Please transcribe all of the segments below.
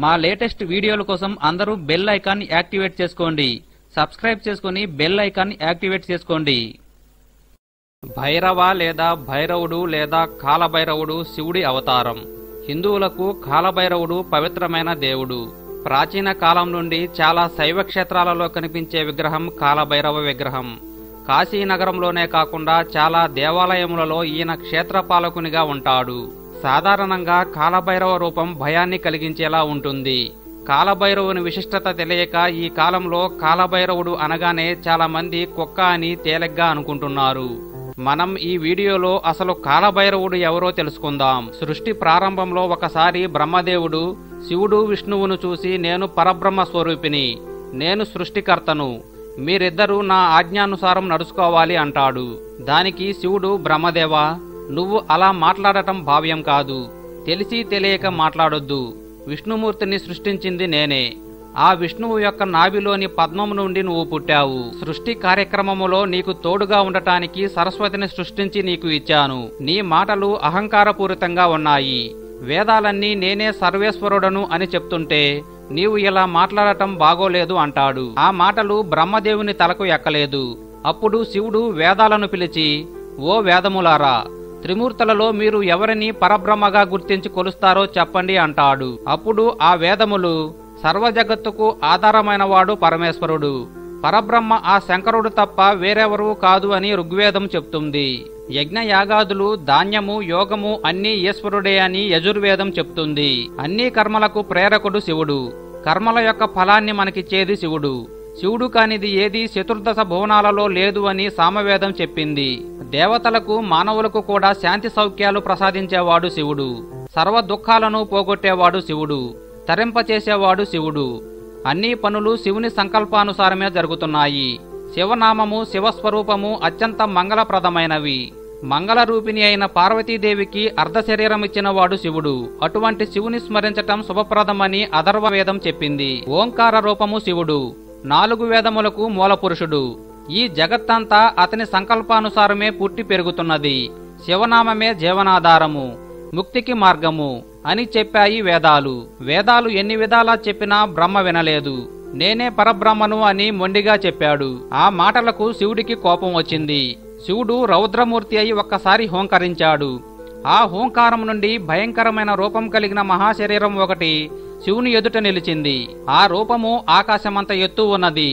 మా లేటెస్ట్ వీడియోల కోసం అందరూ బెల్ ఐకాన్ యాక్టివేట్ చేసుకోండి. సబ్స్క్రైబ్ చేసుకుని బెల్ ఐకాన్ యాక్టివేట్ చేసుకోండి. భైరవ లేదా భైరవుడు లేదా కాలభైరవుడు శివుడి అవతారం. హిందువులకు కాలభైరవుడు పవిత్రమైన దేవుడు. ప్రాచీన కాలం నుండి చాలా శైవ క్షేత్రాలలో కనిపించే విగ్రహం కాలభైరవ విగ్రహం. కాశీనగరంలోనే కాకుండా చాలా దేవాలయములలో ఈయన క్షేత్రపాలకునిగా ఉంటాడు. సాధారణంగా కాలభైరవ రూపం భయాన్ని కలిగించేలా ఉంటుంది. కాలభైరవుని విశిష్టత తెలియక ఈ కాలంలో కాలభైరవుడు అనగానే చాలా మంది కుక్క అని తేలిగ్గా అనుకుంటున్నారు. మనం ఈ వీడియోలో అసలు కాలభైరవుడు ఎవరో తెలుసుకుందాం. సృష్టి ప్రారంభంలో ఒకసారి బ్రహ్మదేవుడు శివుడు విష్ణువును చూసి, నేను పరబ్రహ్మ స్వరూపిని, నేను సృష్టికర్తను, మీరిద్దరూ నా ఆజ్ఞానుసారం నడుచుకోవాలి అంటాడు. దానికి శివుడు, బ్రహ్మదేవా, నువ్వు అలా మాట్లాడటం భావ్యం కాదు. తెలిసి తెలియక మాట్లాడొద్దు. విష్ణుమూర్తిని సృష్టించింది నేనే. ఆ విష్ణువు యొక్క నాభిలోని పద్మం నుండి నువ్వు పుట్టావు. సృష్టి కార్యక్రమములో నీకు తోడుగా ఉండటానికి సరస్వతిని సృష్టించి నీకు ఇచ్చాను. నీ మాటలు అహంకారపూరితంగా ఉన్నాయి. వేదాలన్నీ నేనే సర్వేశ్వరుడను అని చెప్తుంటే నీవు ఇలా మాట్లాడటం బాగోలేదు అంటాడు. ఆ మాటలు బ్రహ్మదేవుని తలకు ఎక్కలేదు. అప్పుడు శివుడు వేదాలను పిలిచి, ఓ వేదములారా, త్రిమూర్తులలో మీరు ఎవరిని పరబ్రహ్మగా గుర్తించి కొలుస్తారో చెప్పండి అంటాడు. అప్పుడు ఆ వేదములు, సర్వజగత్తుకు ఆధారమైన వాడు పరమేశ్వరుడు, పరబ్రహ్మ ఆ శంకరుడు తప్ప వేరెవరూ కాదు అని ఋగ్వేదం చెప్తుంది. యజ్ఞయాగాదులు, ధాన్యము, యోగము అన్నీ ఈశ్వరుడే అని యజుర్వేదం చెప్తుంది. అన్ని కర్మలకు ప్రేరకుడు శివుడు. కర్మల యొక్క ఫలాన్ని మనకిచ్చేది శివుడు. శివుడు కానిది ఏది చతుర్దశ భువనాలలో లేదు అని సామవేదం చెప్పింది. దేవతలకు, మానవులకు కూడా శాంతి సౌఖ్యాలు ప్రసాదించేవాడు శివుడు. సర్వ దుఃఖాలను పోగొట్టేవాడు శివుడు. తరింపచేసేవాడు శివుడు. అన్ని పనులు శివుని సంకల్పానుసారమే జరుగుతున్నాయి. శివనామము, శివస్వరూపము అత్యంత మంగళప్రదమైనవి. మంగళరూపిణి అయిన పార్వతీదేవికి అర్ధశరీరం ఇచ్చినవాడు శివుడు. అటువంటి శివుని స్మరించటం శుభప్రదమని అథర్వవేదం చెప్పింది. ఓంకార రూపము శివుడు. 4 వేదములకు మూలపురుషుడు. ఈ జగత్తంతా అతని సంకల్పానుసారమే పుట్టి పెరుగుతున్నది. శివనామమే జీవనాధారము, ముక్తికి మార్గము అని చెప్పాయి వేదాలు. వేదాలు ఎన్ని విధాలా చెప్పినా బ్రహ్మ వినలేదు. నేనే పరబ్రహ్మను అని మొండిగా చెప్పాడు. ఆ మాటలకు శివుడికి కోపం వచ్చింది. శివుడు రౌద్రమూర్తి అయి ఒక్కసారి హోంకరించాడు. ఆ హోంకారం నుండి భయంకరమైన రూపం కలిగిన మహాశరీరం ఒకటి శివుని ఎదుట నిలిచింది. ఆ రూపము ఆకాశమంత ఎత్తు ఉన్నది.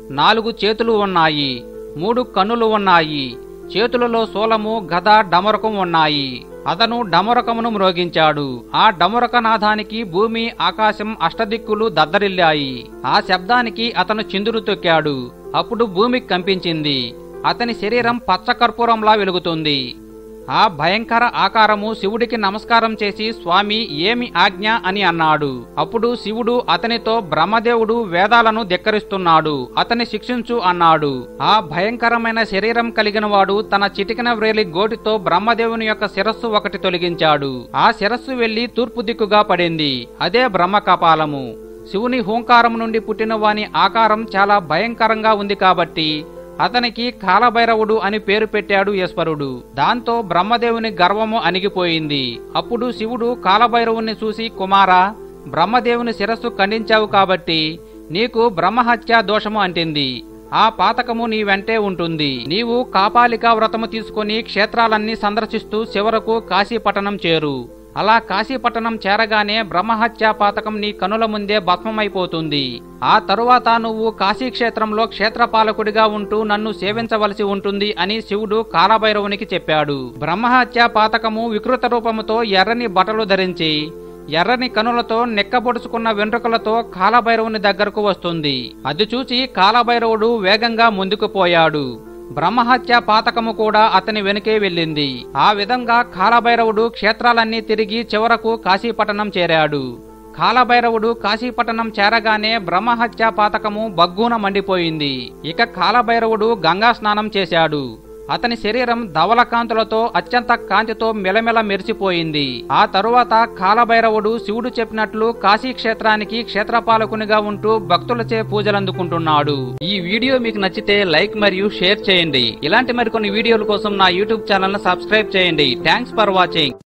4 చేతులు ఉన్నాయి, 3 కన్నులు ఉన్నాయి. చేతులలో శూలము, గద, డమరుకం ఉన్నాయి. అతను డమరుకమును మ్రోగించాడు. ఆ డమరుకనాదానికి భూమి, ఆకాశం, అష్టదిక్కులు దద్దరిల్లాయి. ఆ శబ్దానికి అతను చిందులు తొక్కాడు. అప్పుడు భూమి కంపించింది. అతని శరీరం పచ్చకర్పూరంలా వెలుగుతుంది. ఆ భయంకర ఆకారము శివుడికి నమస్కారం చేసి, స్వామి, ఏమి ఆజ్ఞ అని అన్నాడు. అప్పుడు శివుడు అతనితో, బ్రహ్మదేవుడు వేదాలను ధిక్కరిస్తున్నాడు, అతన్ని శిక్షించు అన్నాడు. ఆ భయంకరమైన శరీరం కలిగిన వాడు తన చిటికిన వ్రేలి గోటితో బ్రహ్మదేవుని యొక్క శిరస్సు ఒకటి తొలగించాడు. ఆ శిరస్సు వెళ్లి తూర్పు దిక్కుగా పడింది. అదే బ్రహ్మ కపాలము. శివుని హూంకారం నుండి పుట్టిన వాని ఆకారం చాలా భయంకరంగా ఉంది కాబట్టి అతనికి కాలభైరవుడు అని పేరు పెట్టాడు ఈశ్వరుడు. దాంతో బ్రహ్మదేవుని గర్వము అణిగిపోయింది. అప్పుడు శివుడు కాలభైరవుని చూసి, కుమారా, బ్రహ్మదేవుని శిరస్సు ఖండించావు కాబట్టి నీకు బ్రహ్మహత్యా దోషము అంటింది. ఆ పాతకము నీ వెంటే ఉంటుంది. నీవు కాపాలికా వ్రతము తీసుకుని క్షేత్రాలన్నీ సందర్శిస్తూ చివరకు కాశీపట్టణం చేరు. అలా కాశీపట్టణం చేరగానే బ్రహ్మహత్యా పాతకం నీ కనుల ముందే భస్మమైపోతుంది. ఆ తరువాత నువ్వు కాశీక్షేత్రంలో క్షేత్రపాలకుడిగా ఉంటూ నన్ను సేవించవలసి ఉంటుంది అని శివుడు కాలభైరవునికి చెప్పాడు. బ్రహ్మహత్యా పాతకము వికృత రూపముతో ఎర్రని బట్టలు ధరించి, ఎర్రని కనులతో, నెక్కబొడుచుకున్న వెంట్రుకలతో కాలభైరవుని దగ్గరకు వస్తుంది. అది చూచి కాలభైరవుడు వేగంగా ముందుకు పోయాడు. బ్రహ్మహత్యా పాతకము కూడా అతని వెనుకే వెళ్ళింది. ఆ విధంగా కాలభైరవుడు క్షేత్రాలన్నీ తిరిగి చివరకు కాశీపట్టణం చేరాడు. కాలభైరవుడు కాశీపట్టణం చేరగానే బ్రహ్మహత్యా పాతకము బగ్గున మండిపోయింది. ఇక కాలభైరవుడు గంగా స్నానం చేశాడు. అతని శరీరం ధవలకాంతులతో, అత్యంత కాంతితో మెలమెల మెరిసిపోయింది. ఆ తరువాత కాలభైరవుడు శివుడు చెప్పినట్లు కాశీక్షేత్రానికి క్షేత్రపాలకునిగా ఉంటూ భక్తులచే పూజలందుకుంటున్నాడు. ఈ వీడియో మీకు నచ్చితే లైక్ మరియు షేర్ చేయండి. ఇలాంటి మరికొన్ని వీడియోల కోసం నా యూట్యూబ్ ఛానల్ ను సబ్స్క్రైబ్ చేయండి. Thanks for watching.